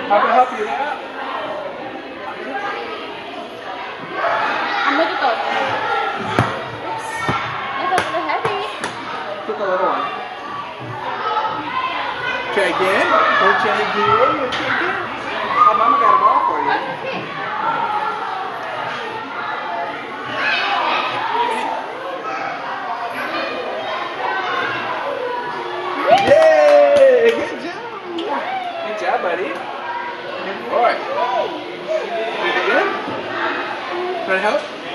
How can I help you now? I'm going to go. Oops. That's a little heavy. Took a little one. Try again. We'll try again. We'll try again. Oh, Mama got them all for you. Yay! Good job. Good job, buddy. Good boy. You good? Can I help?